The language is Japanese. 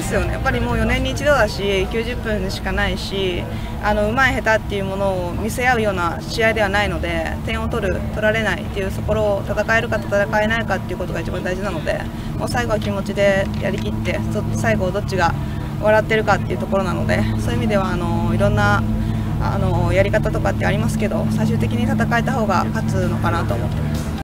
ですよね。やっぱりもう4年に一度だし、90分しかないし、うまい下手っていうものを見せ合うような試合ではないので、点を取られないっていうところを戦えるか戦えないかっていうことが一番大事なので、もう最後は気持ちでやりきって、最後どっちが笑ってるかっていうところなので、そういう意味ではいろんなやり方とかってありますけど、最終的に戦えた方が勝つのかなと思ってます。